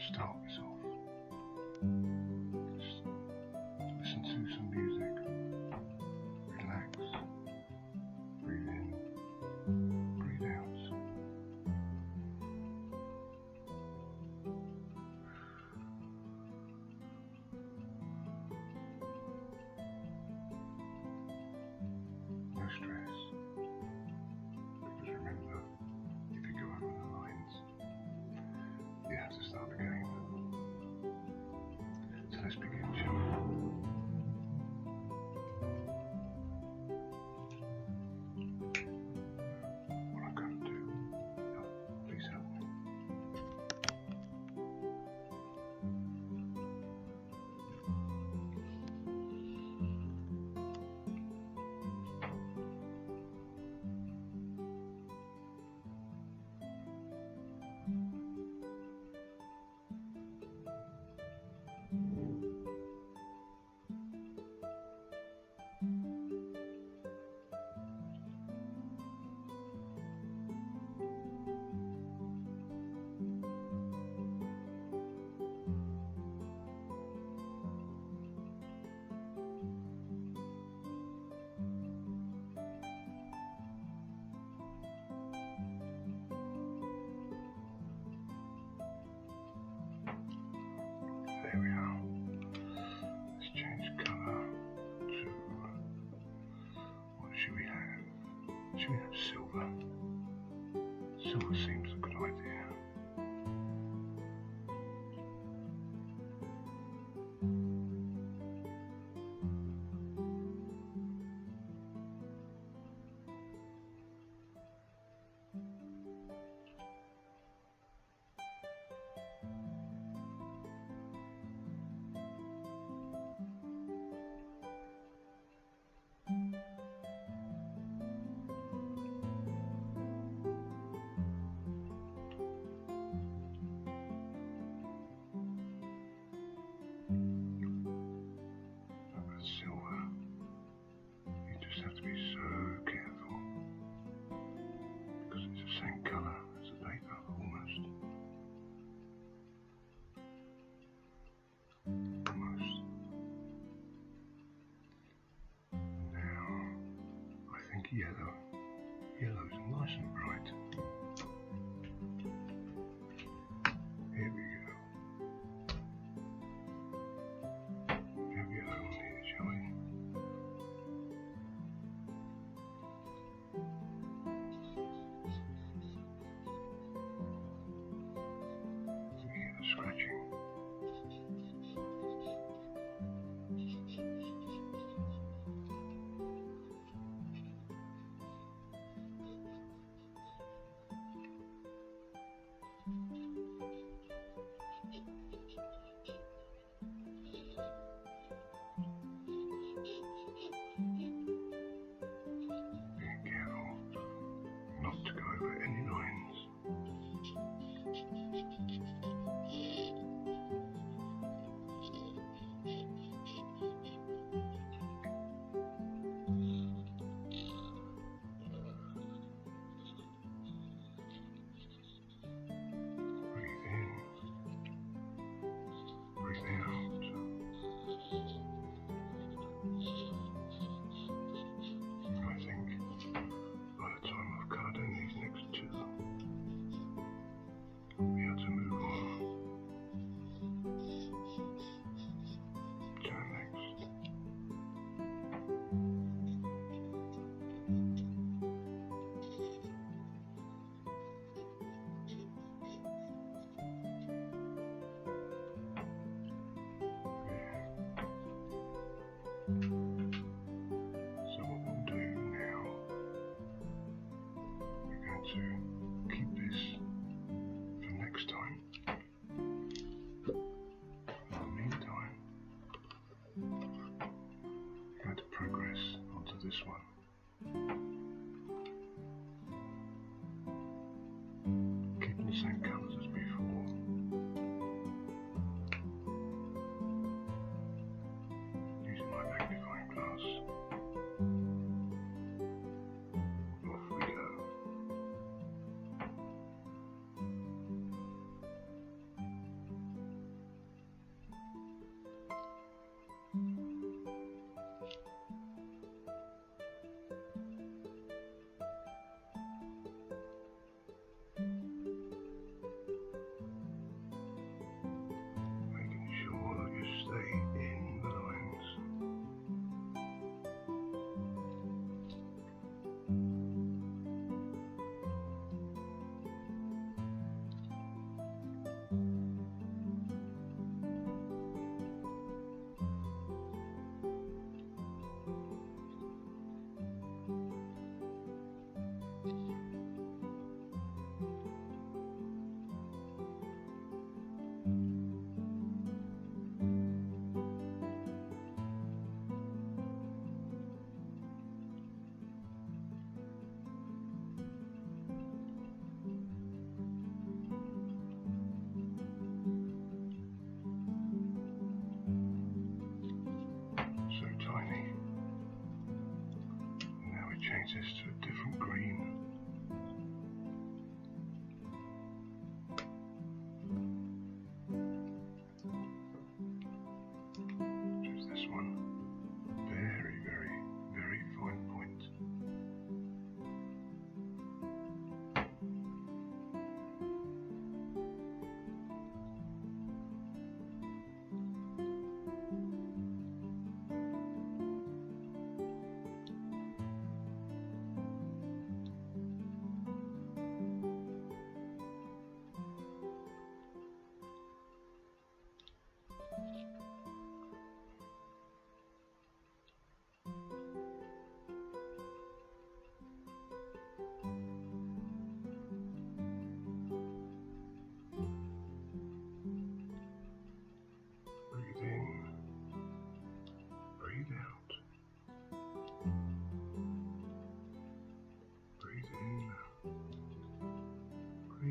start this off. Just listen to some music, relax, breathe in, breathe out. No stress, because remember, if you go over the lines, you have to start again. So let's begin, shall we? What I've got to do, please help me. There we are. Let's change colour to, what should we have? Should we have silver? Silver seems a good idea.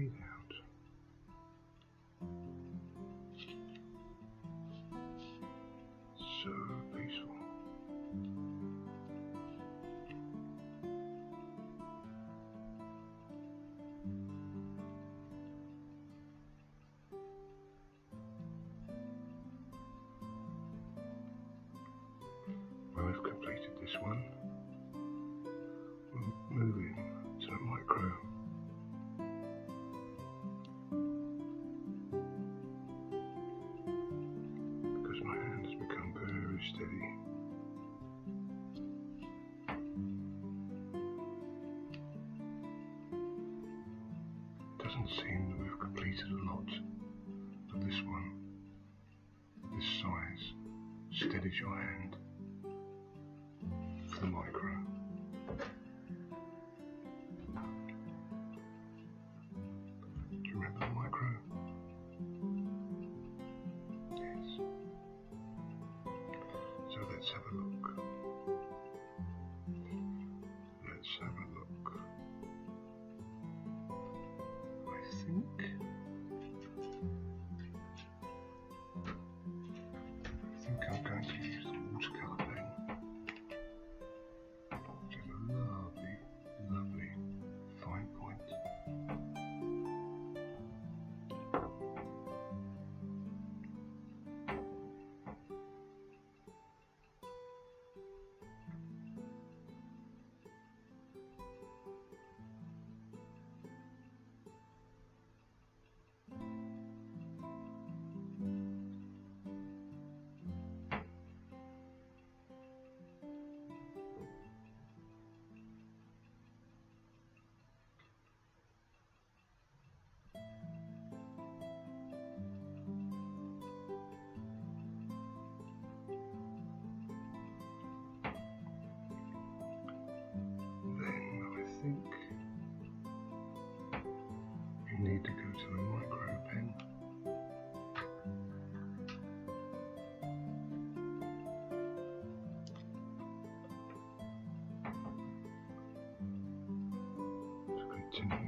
breathe out. So peaceful. When we've completed this one, we'll move in to the micro. Because my hand has become very steady. It doesn't seem that we've completed a lot, but this one, this size, steadies your hand for the micro. Do you remember the micro? Yes. So let's have a look. Let's have a look. I think I'm going to use the watercolour pen, which is a lovely, lovely fine point. I think you need to go to the micro pen. To continue.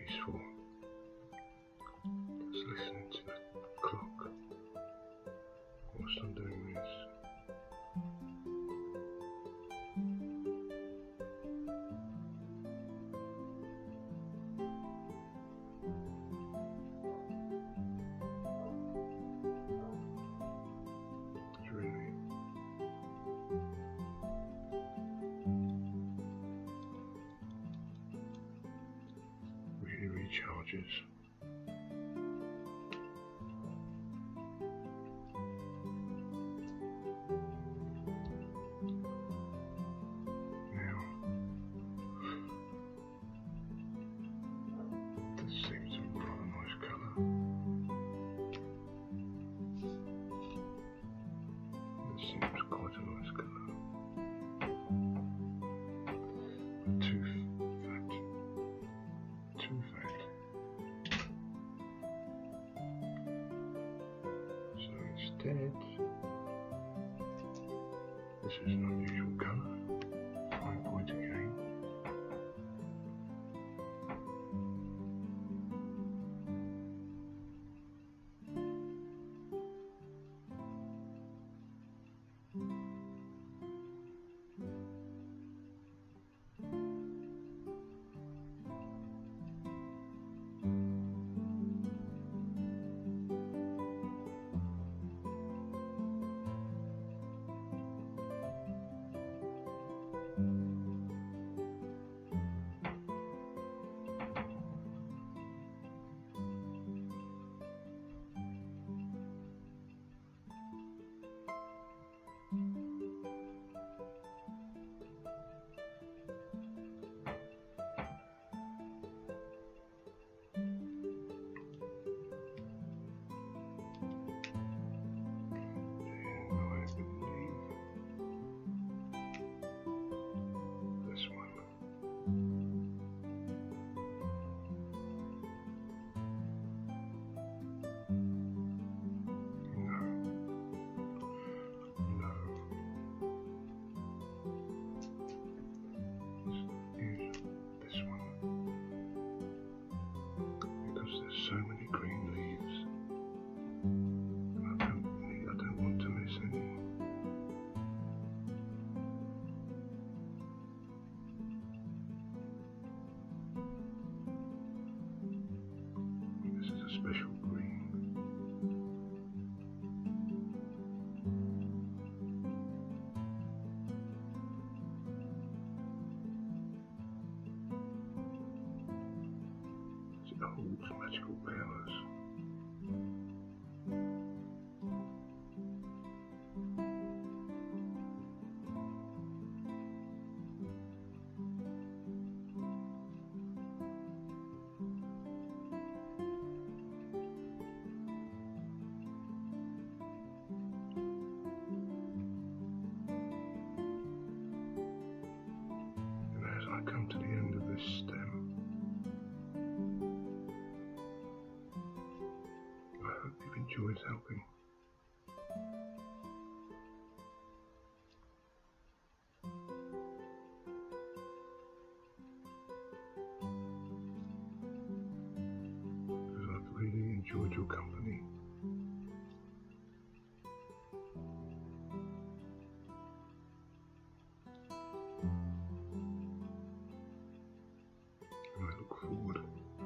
peaceful. Just listening to the clock whilst I'm doing this. It's really recharges. Now, this seems a rather nice colour. This seems quite a nice colour. Too fat. So instead, this is an unusual colour. Fine point again. So many green leaves. I don't want to miss any. This is a special green. It holds magical powers. And as I come to the end of this stem, I hope you've enjoyed helping. Because I've really enjoyed your company. And I look forward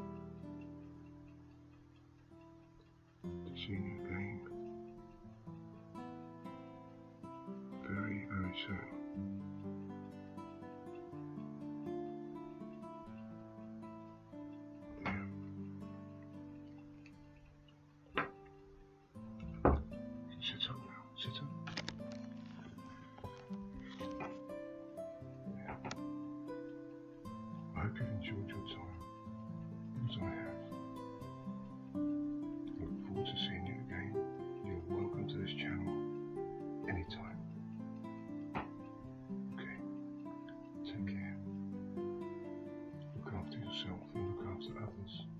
to seeing you again very, very soon. Yeah. Sit up now. Sit up. Yeah. I hope you've enjoyed your time, as I have. Look forward to seeing you again. You're welcome to this channel anytime. Okay, take care. Look after yourself and look after others.